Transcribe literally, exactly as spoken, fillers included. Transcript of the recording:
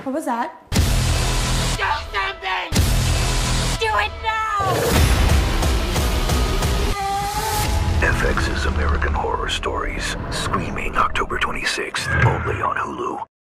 What was that? Do something! Do it now! F X's American Horror Stories, screaming October twenty-sixth, only on Hulu.